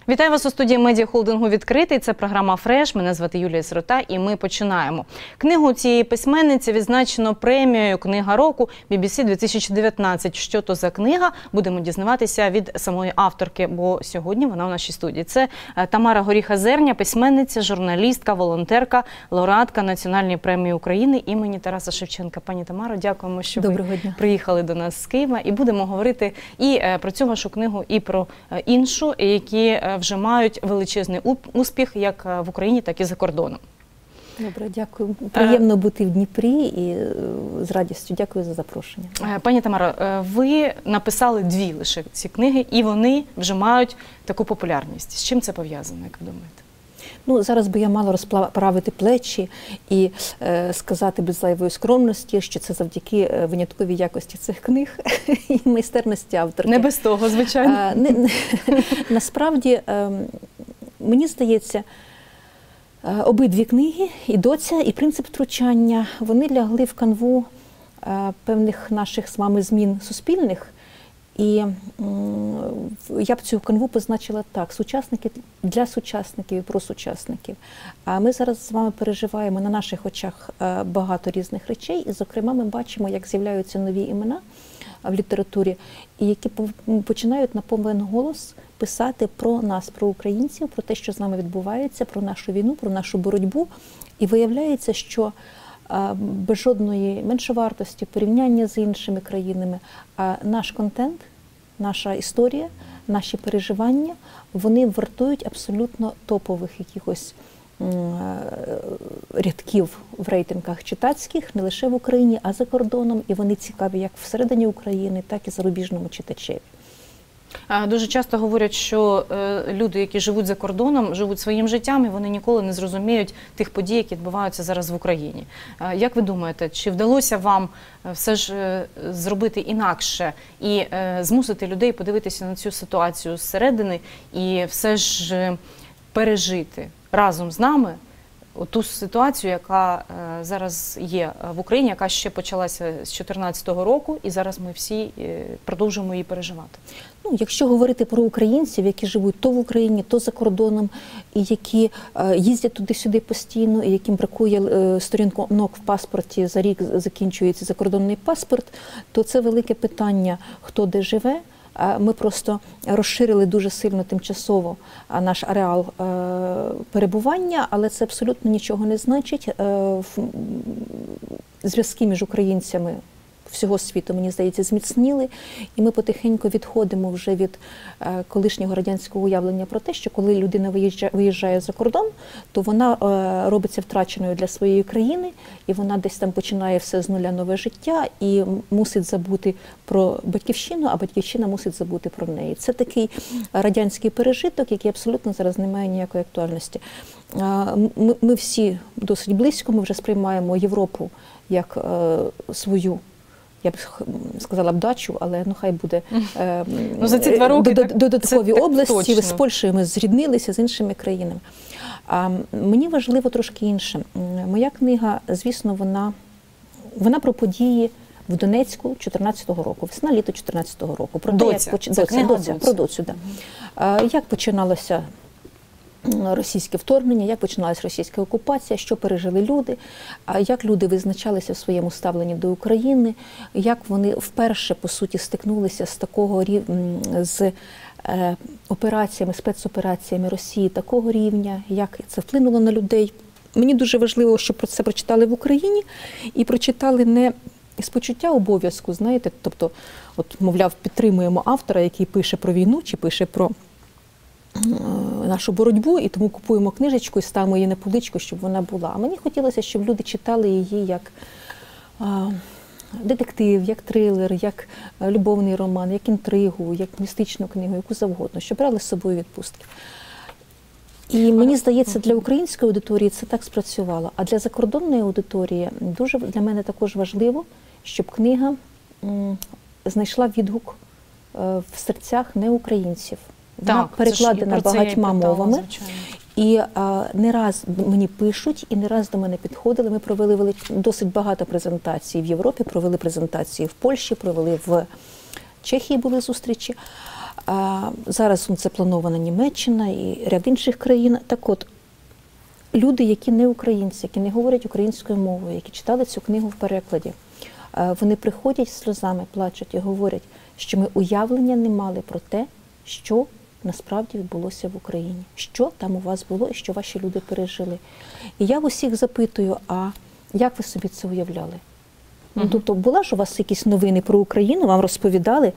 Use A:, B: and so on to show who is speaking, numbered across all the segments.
A: Вітаю вас у студії медіахолдингу «Відкритий». Це програма «Фреш». Мене звати Юлія Сирота і ми починаємо. Книгу цієї письменниці відзначено премією «Книга року» BBC 2019. Що то за книга? Будемо дізнаватися від самої авторки, бо сьогодні вона у нашій студії. Це Тамара Горіха-Зерня, письменниця, журналістка, волонтерка, лауреатка Національної премії України імені Тараса Шевченка. Пані Тамаро, дякуємо, що ви приїхали до нас з Києва. І будемо говорити і про цю вашу книгу, і про іншу, які вже мають величезний успіх як в Україні, так і за кордоном.
B: Добре, дякую. Приємно бути в Дніпрі і з радістю дякую за запрошення.
A: Пані Тамаро, ви написали дві лише ці книги, і вони вже мають таку популярність. З чим це пов'язано, як ви думаєте?
B: Ну, зараз би я мала розправити плечі і сказати без зайвої скромності, що це завдяки винятковій якості цих книг і майстерності авторки.
A: Не без того, звичайно.
B: Насправді, мені здається, обидві книги, і «Доця», і «Принцип втручання», вони лягли в канву певних наших з вами змін суспільних. І я б цю канву позначила так: сучасники для сучасників і про сучасників. А ми зараз з вами переживаємо на наших очах багато різних речей, і, зокрема, ми бачимо, як з'являються нові імена в літературі, і які починають на повен голос писати про нас, про українців, про те, що з нами відбувається, про нашу війну, про нашу боротьбу. І виявляється, що без жодної меншовартості, порівняння з іншими країнами, наш контент, наша історія, наші переживання, вони вартують абсолютно топових якихось рядків в рейтингах читацьких, не лише в Україні, а за кордоном, і вони цікаві як всередині України, так і зарубіжному читачеві.
A: Дуже часто говорять, що люди, які живуть за кордоном, живуть своїм життям, і вони ніколи не зрозуміють тих подій, які відбуваються зараз в Україні. Як ви думаєте, чи вдалося вам все ж зробити інакше і змусити людей подивитися на цю ситуацію зсередини і все ж пережити разом з нами ту ситуацію, яка зараз є в Україні, яка ще почалася з 2014 року, і зараз ми всі продовжуємо її переживати?
B: Ну, якщо говорити про українців, які живуть то в Україні, то за кордоном, і які їздять туди-сюди постійно, і яким бракує сторінок в паспорті, за рік закінчується закордонний паспорт, то це велике питання, хто де живе. Ми просто розширили дуже сильно тимчасово наш ареал перебування, але це абсолютно нічого не значить. Зв'язки між українцями всього світу, мені здається, зміцніли, і ми потихеньку відходимо вже від колишнього радянського уявлення про те, що коли людина виїжджає за кордон, то вона робиться втраченою для своєї країни, і вона десь там починає все з нуля нове життя і мусить забути про батьківщину, а батьківщина мусить забути про неї. Це такий радянський пережиток, який абсолютно зараз не має ніякої актуальності. Ми всі досить близько, ми вже сприймаємо Європу як свою, я б сказала б, дачу, але ну хай буде
A: за ці 2 роки
B: додаткові області. З Польщею ми зріднилися, з іншими країнами. Мені важливо трошки інше. Моя книга, звісно, вона про події в Донецьку 14-го року, весна-літо 14-го року. Про доцю. Як починалося російське вторгнення, як починалася російська окупація, що пережили люди, як люди визначалися в своєму ставленні до України, як вони вперше, по суті, стикнулися з такого з операціями, спецопераціями Росії такого рівня, як це вплинуло на людей. Мені дуже важливо, щоб про це прочитали в Україні, і прочитали не з почуття обов'язку, знаєте, тобто, от, мовляв, підтримуємо автора, який пише про війну, чи пише про нашу боротьбу, і тому купуємо книжечку і ставимо її на поличку, щоб вона була. А мені хотілося, щоб люди читали її як детектив, як трилер, як любовний роман, як інтригу, як містичну книгу, яку завгодно, щоб брали з собою відпустки. І мені здається, для української аудиторії це так спрацювало. А для закордонної аудиторії дуже для мене також важливо, щоб книга знайшла відгук в серцях неукраїнців. Вона перекладена багатьма мовами, і не раз мені пишуть, і не раз до мене підходили. Ми провели досить багато презентацій в Європі, провели презентації в Польщі, провели в Чехії, були зустрічі. Зараз це планована Німеччина і ряд інших країн. Так от, люди, які не українці, які не говорять українською мовою, які читали цю книгу в перекладі, вони приходять з сльозами, плачуть і говорять, що ми уявлення не мали про те, що насправді відбулося в Україні, що там у вас було і що ваші люди пережили. І я в усіх запитую, а як ви собі це уявляли? Ну, тобто, була ж у вас якісь новини про Україну, вам розповідали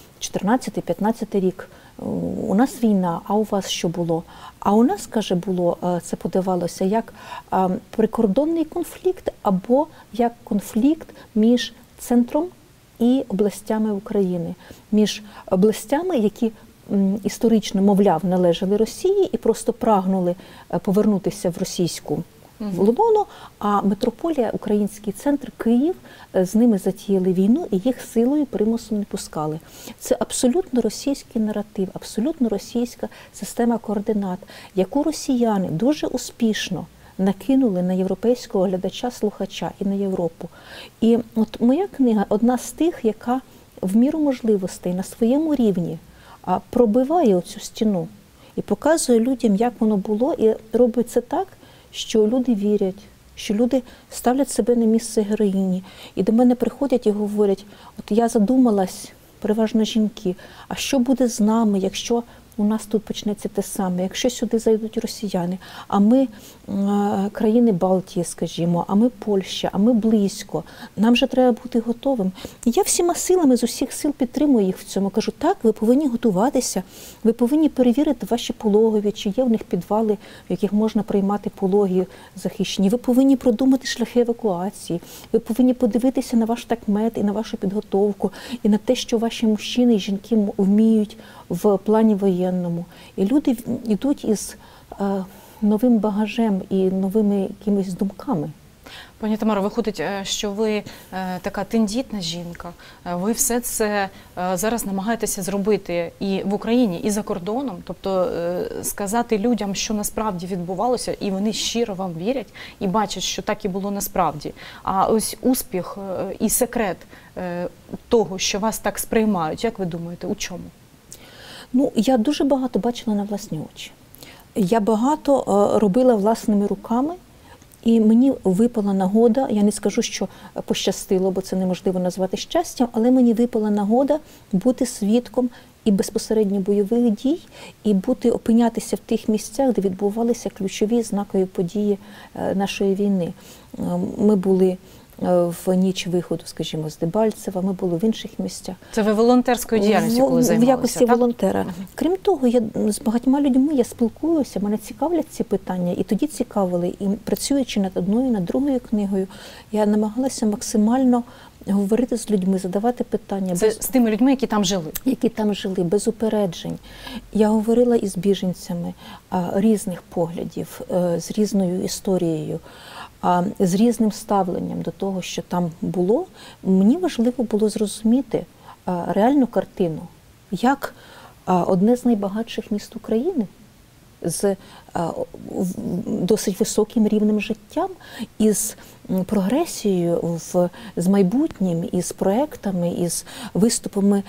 B: 14-15 рік, у нас війна, а у вас що було? А у нас, каже, було, це подавалося, як прикордонний конфлікт або як конфлікт між центром і областями України. Між областями, які історично, мовляв, належали Росії і просто прагнули повернутися в російську лоно, а митрополія, український центр, Київ, з ними затіяли війну і їх силою, примусом не пускали. Це абсолютно російський наратив, абсолютно російська система координат, яку росіяни дуже успішно накинули на європейського глядача-слухача і на Європу. І от моя книга одна з тих, яка в міру можливостей на своєму рівні пробиває оцю стіну і показує людям, як воно було, і робить це так, що люди вірять, що люди ставлять себе на місце героїні. І до мене приходять і говорять, от я задумалась, переважно жінки, а що буде з нами, якщо у нас тут почнеться те саме, якщо сюди зайдуть росіяни, а ми країни Балтії, скажімо, а ми Польща, а ми близько, нам же треба бути готовим. І я всіма силами, з усіх сил підтримую їх в цьому. Кажу, так, ви повинні готуватися, ви повинні перевірити ваші пологові, чи є в них підвали, в яких можна приймати пологи захищені. Ви повинні продумати шляхи евакуації, ви повинні подивитися на ваш такмет і на вашу підготовку, і на те, що ваші мужчини і жінки вміють в плані воєнному. І люди йдуть із новим багажем і новими якимись думками.
A: Пані Тамаро, виходить, що ви така тендітна жінка, ви все це зараз намагаєтеся зробити і в Україні, і за кордоном, тобто сказати людям, що насправді відбувалося, і вони щиро вам вірять і бачать, що так і було насправді. А ось успіх і секрет того, що вас так сприймають, як ви думаєте, у чому?
B: Ну, я дуже багато бачила на власні очі. Я багато робила власними руками, і мені випала нагода, я не скажу, що пощастило, бо це неможливо назвати щастям, але мені випала нагода бути свідком і безпосередньо бойових дій, і опинятися в тих місцях, де відбувалися ключові знакові події нашої війни. Ми були в ніч виходу, скажімо, з Дебальцева, ми були в інших місцях.
A: Це ви волонтерською діяльністю коли займалися?
B: В якості волонтера. Крім того, я з багатьма людьми я спілкуюся, мене цікавлять ці питання, і тоді цікавили. І працюючи над одною, над другою книгою, я намагалася максимально говорити з людьми, задавати питання.
A: Це з тими людьми, які там жили?
B: Які там жили, без упереджень. Я говорила із біженцями різних поглядів, з різною історією, з різним ставленням до того, що там було. Мені важливо було зрозуміти реальну картину, як одне з найбагатших міст України з досить високим рівнем життя, із прогресією, з майбутнім, із проектами, із виступами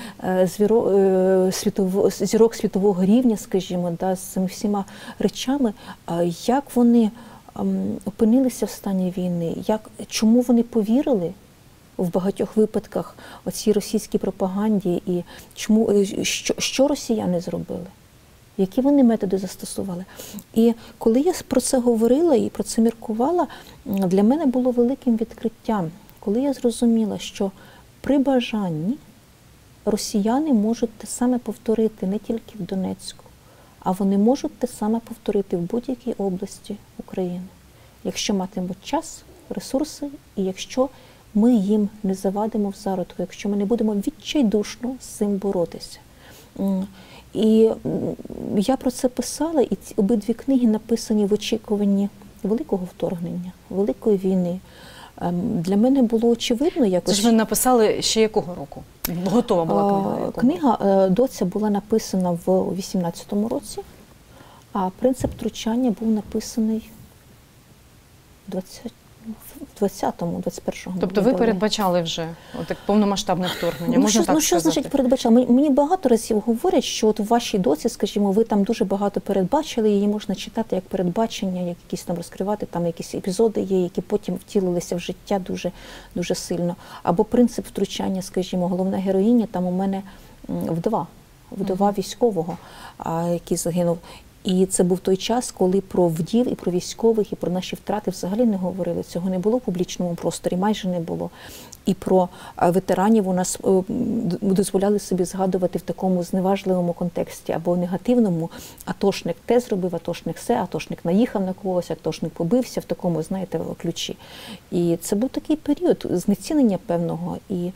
B: зірок світового рівня, скажімо, з цими всіма речами, як вони опинилися в стані війни, чому вони повірили в багатьох випадках оцій російській пропаганді, і що росіяни зробили, які вони методи застосували. І коли я про це говорила і про це міркувала, для мене було великим відкриттям, коли я зрозуміла, що при бажанні росіяни можуть те саме повторити не тільки в Донецьку, а вони можуть те саме повторити в будь-якій області України, якщо матимуть час, ресурси, і якщо ми їм не завадимо в зародку, якщо ми не будемо відчайдушно з цим боротися. І я про це писала, і ці обидві книги написані в очікуванні великого вторгнення, великої війни. Для мене було очевидно якось...
A: Це ж ви написали ще якого року? Готова була книга?
B: Книга «Доця» була написана в 18-му році, а «Принцип втручання» був написаний в в 20-му, 21-му.
A: Тобто ви передбачали вже так повномасштабне вторгнення, можна так сказати?
B: Що значить передбачали? Мені багато разів говорять, що от у вашій доці, скажімо, ви там дуже багато передбачили, її можна читати як передбачення, як якісь там розкривати, там якісь епізоди є, які потім втілилися в життя дуже, дуже сильно. Або принцип втручання, скажімо, головна героїня, там у мене вдова військового, який загинув. І це був той час, коли про вдів і про військових, і про наші втрати взагалі не говорили. Цього не було в публічному просторі, майже не було. І про ветеранів у нас дозволяли собі згадувати в такому зневажливому контексті або негативному. Атошник те зробив, атошник все, атошник наїхав на когось, атошник побився, в такому, знаєте, ключі. І це був такий період знецінення певного і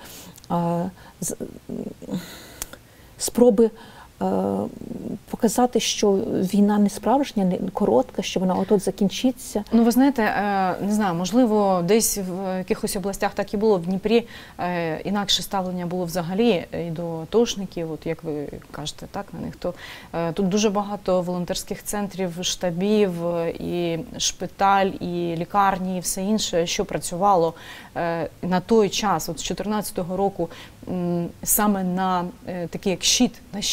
B: спроби показати, що війна не справжня, не коротка, що вона от-от закінчиться.
A: Ну, ви знаєте, не знаю, можливо, десь в якихось областях так і було. В Дніпрі інакше ставлення було взагалі і до атошників, от як ви кажете, так, на них. То тут дуже багато волонтерських центрів, штабів, і шпиталь, і лікарні, і все інше, що працювало на той час, от з 2014 року, саме на такий як щит.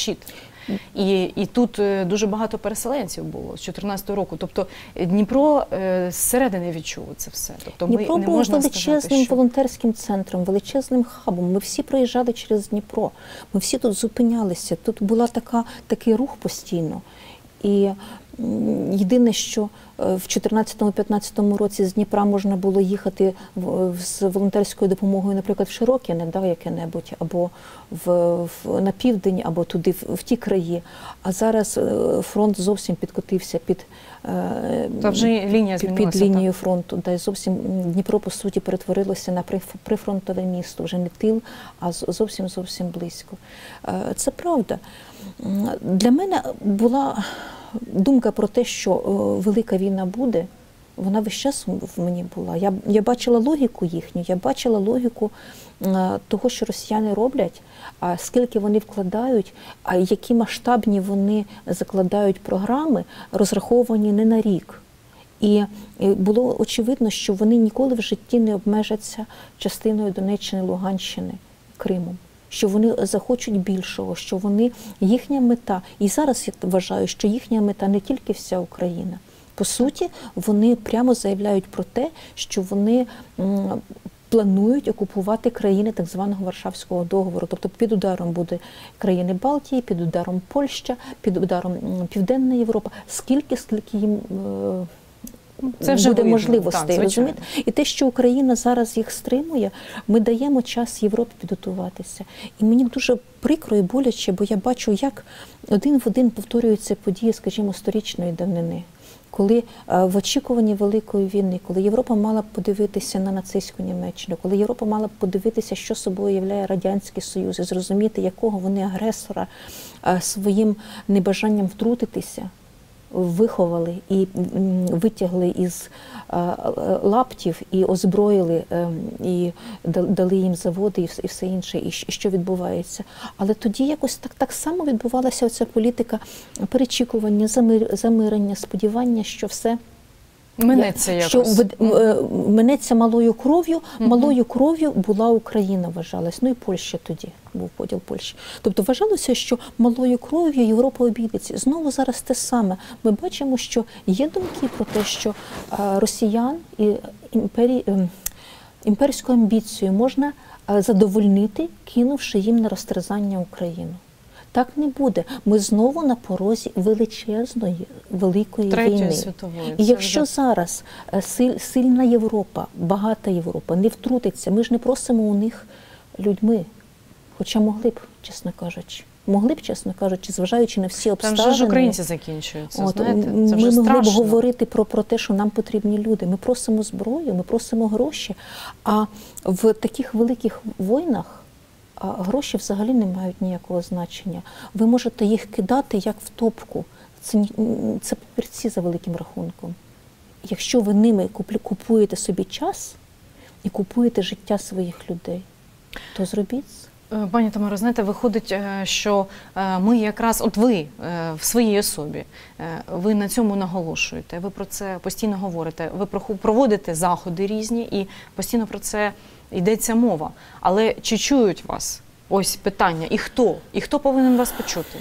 A: І тут дуже багато переселенців було з 2014 року. Тобто Дніпро зсередини відчув це все. Тобто
B: Дніпро був величезним волонтерським центром, величезним хабом. Ми всі проїжджали через Дніпро, ми всі тут зупинялися. Тут була такий рух постійно. І єдине, що в 2014-2015 році з Дніпра можна було їхати з волонтерською допомогою, наприклад, в Широкине, яке-небудь, або на південь, або туди, в ті краї. А зараз фронт зовсім підкотився під лінію фронту. Да, зовсім Дніпро, по суті, перетворилося на прифронтове місто, вже не тил, а зовсім близько. Це правда. Для мене була думка про те, що велика війна буде, вона весь час в мені була. Я бачила логіку їхню, я бачила логіку того, що росіяни роблять, скільки вони вкладають, а які масштабні вони закладають програми, розраховані не на рік. І було очевидно, що вони ніколи в житті не обмежаться частиною Донеччини, Луганщини, Кримом. Що вони захочуть більшого, що їхня мета, і зараз я вважаю, що їхня мета не тільки вся Україна. По суті, вони прямо заявляють про те, що вони планують окупувати країни так званого Варшавського договору. Тобто під ударом буде країни Балтії, під ударом Польща, під ударом Південна Європа. Скільки їм це вже буде можливостей, розумієте? І те, що Україна зараз їх стримує, ми даємо час Європі підготуватися. І мені дуже прикро і боляче, бо я бачу, як один в один повторюються події, скажімо, сторічної давнини. Коли в очікуванні Великої війни, коли Європа мала б подивитися на нацистську Німеччину, коли Європа мала б подивитися, що собою являє Радянський Союз, і зрозуміти, якого вони агресора своїм небажанням втрутитися, виховали і витягли із лаптів, і озброїли, і дали їм заводи, і все інше, і що відбувається. Але тоді якось так само відбувалася оця політика перечікування, замирення, сподівання, що все
A: минеться якось.
B: Минеться малою кров'ю. Малою кров'ю була Україна, вважалась. Ну і Польща тоді, був поділ Польщі. Тобто вважалося, що малою кров'ю Європа обійдеться. Знову зараз те саме. Ми бачимо, що є думки про те, що росіян і імперську амбіцію можна задовольнити, кинувши їм на розтерзання Україну. Так не буде. Ми знову на порозі величезної, великої війни.
A: Світової.
B: І якщо зараз сильна Європа, багата Європа не втрутиться, ми ж не просимо у них людьми, хоча могли б, чесно кажучи, зважаючи на всі обставини.
A: Там же ж українці закінчуються, знаєте, це вже
B: ми
A: страшно.
B: Могли б говорити про те, що нам потрібні люди. Ми просимо зброю, ми просимо гроші, а в таких великих війнах гроші взагалі не мають ніякого значення. Ви можете їх кидати як в топку. Це папірці за великим рахунком. Якщо ви ними купуєте собі час і купуєте життя своїх людей, то зробіть.
A: Пані Тамаро, знаєте, виходить, що ми якраз, от ви в своїй особі, ви на цьому наголошуєте, ви про це постійно говорите, ви проводите заходи різні і постійно про це йдеться мова. Але чи чують вас? Ось питання. І хто? І хто повинен вас почути?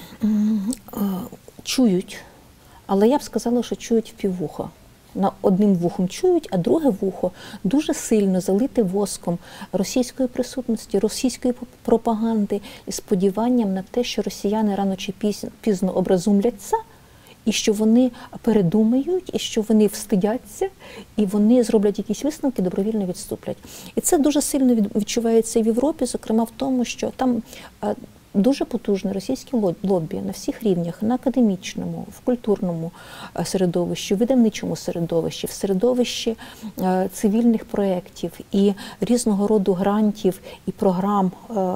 B: Чують, але я б сказала, що чують впіввуха. Одним вухом чують, а друге вухо дуже сильно залите воском російської присутності, російської пропаганди і сподіванням на те, що росіяни рано чи пізно образумляться, і що вони передумають, і що вони встидяться, і вони зроблять якісь висновки, добровільно відступлять. І це дуже сильно відчувається і в Європі, зокрема в тому, що там дуже потужне російське лобі на всіх рівнях, на академічному, в культурному середовищі, в видавничому середовищі, в середовищі цивільних проєктів і різного роду грантів і програм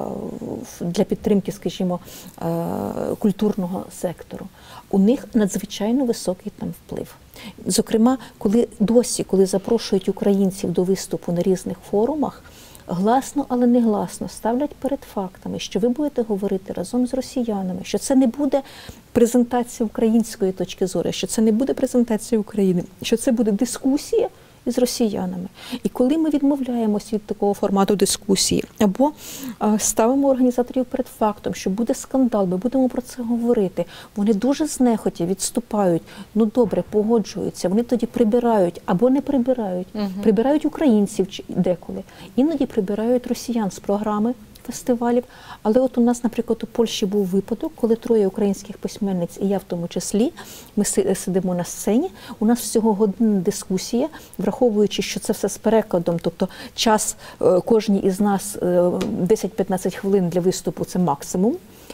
B: для підтримки, скажімо, культурного сектору. У них надзвичайно високий там вплив. Зокрема, коли запрошують українців до виступу на різних форумах, гласно, але не гласно ставлять перед фактами, що ви будете говорити разом з росіянами, що це не буде презентація української точки зору, що це не буде презентація України, що це буде дискусія із росіянами. І коли ми відмовляємося від такого формату дискусії, або ставимо організаторів перед фактом, що буде скандал, ми будемо про це говорити, вони дуже знехотя відступають, ну добре, погоджуються, вони тоді прибирають або не прибирають, прибирають українців деколи, іноді прибирають росіян з програми фестивалів. Але от у нас, наприклад, у Польщі був випадок, коли 3 українських письменниць, і я в тому числі, ми сидимо на сцені, у нас всього годинна дискусія, враховуючи, що це все з перекладом, тобто час кожній із нас 10-15 хвилин для виступу – це максимум.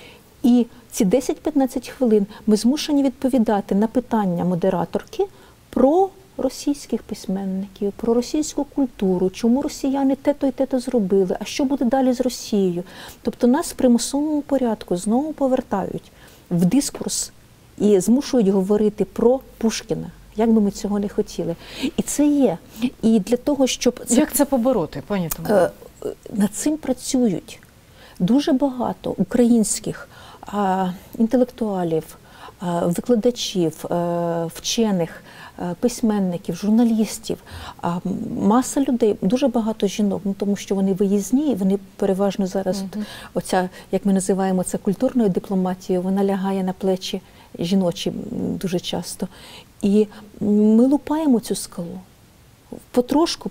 B: І ці 10-15 хвилин ми змушені відповідати на питання модераторки про російських письменників, про російську культуру, чому росіяни те-то і те-то зробили, а що буде далі з Росією. Тобто нас в примусовому порядку знову повертають в дискурс і змушують говорити про Пушкіна, як би ми цього не хотіли. І це є. І для того, щоб...
A: Як це побороти, пані Тамаро?
B: Над цим працюють дуже багато українських інтелектуалів, викладачів, вчених, письменників, журналістів, маса людей, дуже багато жінок, ну, тому що вони виїзні, і вони переважно зараз, оця, як ми називаємо це культурною дипломатією, вона лягає на плечі жіночі дуже часто. І ми лупаємо цю скалу. Потрошку,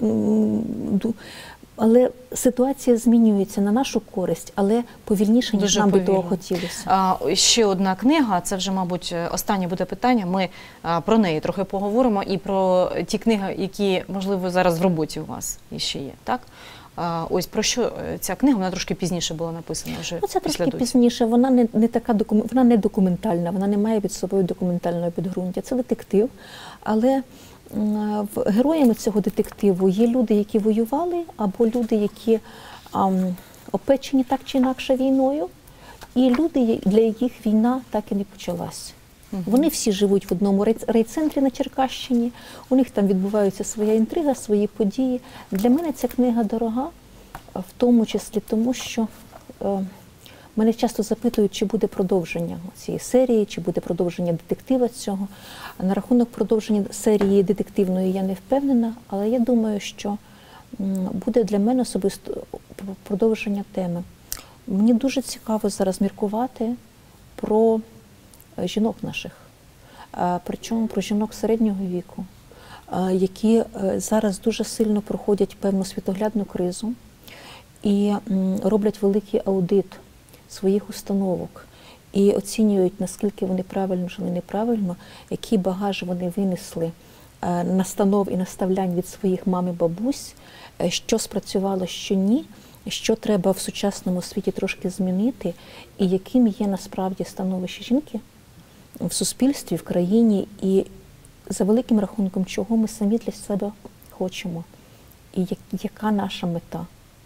B: але ситуація змінюється на нашу користь, але повільніше, ніж нам би того хотілося.
A: Ще одна книга, це вже, мабуть, останнє буде питання, ми про неї трохи поговоримо і про ті книги, які, можливо, зараз в роботі у вас ще є, так? Ось про що ця книга, вона трошки пізніше була написана вже.
B: Це трошки пізніше, вона не така, вона не документальна, вона не має під собою документального підґрунтя. Це детектив, але героями цього детективу є люди, які воювали, або люди, які опечені так чи інакше війною, і люди, для яких війна так і не почалась. Вони всі живуть в одному райцентрі на Черкащині, у них там відбувається своя інтрига, свої події. Для мене ця книга дорога, в тому числі тому, що мене часто запитують, чи буде продовження цієї серії, чи буде продовження детектива цього. На рахунок продовження серії детективної я не впевнена, але я думаю, що буде для мене особисто продовження теми. Мені дуже цікаво зараз міркувати про жінок наших, причому про жінок середнього віку, які зараз дуже сильно проходять певну світоглядну кризу і роблять великий аудит своїх установок і оцінюють, наскільки вони правильно жили, неправильно, який багаж вони винесли настанов і наставлянь від своїх мам і бабусь, що спрацювало, що ні, що треба в сучасному світі трошки змінити, і яким є насправді становище жінки в суспільстві, в країні, і за великим рахунком, чого ми самі для себе хочемо, і яка наша мета.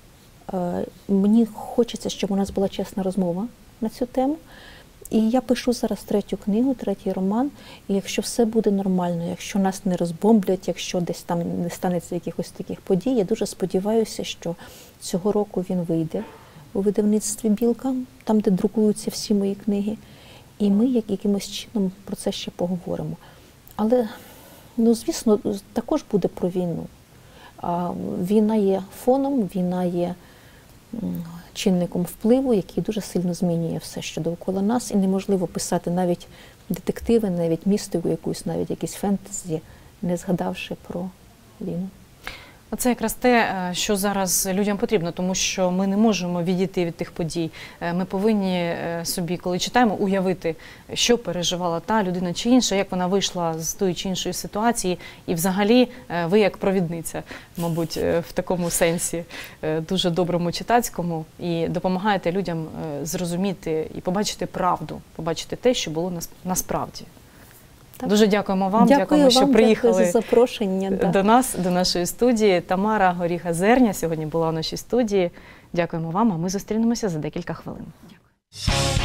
B: Мені хочеться, щоб у нас була чесна розмова на цю тему. І я пишу зараз 3-ю книгу, 3-й роман, і якщо все буде нормально, якщо нас не розбомблять, якщо десь там не станеться якихось таких подій, я дуже сподіваюся, що цього року він вийде у видавництві «Білка», там, де друкуються всі мої книги. І ми якимось чином про це ще поговоримо. Але, звісно, також буде про війну. Війна є фоном, війна є чинником впливу, який дуже сильно змінює все, що довкола нас. І неможливо писати навіть детективи, навіть містику якусь, навіть якісь фентезі, не згадавши про війну.
A: Оце якраз те, що зараз людям потрібно, тому що ми не можемо відійти від тих подій. Ми повинні собі, коли читаємо, уявити, що переживала та людина чи інша, як вона вийшла з тої чи іншої ситуації. І взагалі ви як провідниця, мабуть, в такому сенсі, дуже доброму читацькому, і допомагаєте людям зрозуміти і побачити правду, побачити те, що було насправді. Так. Дуже дякуємо вам, дякуємо, що приїхали
B: за запрошення,
A: до нас, до нашої студії. Тамара Горіха-Зерня сьогодні була у нашій студії. Дякуємо вам, а ми зустрінемося за декілька хвилин. Дякую.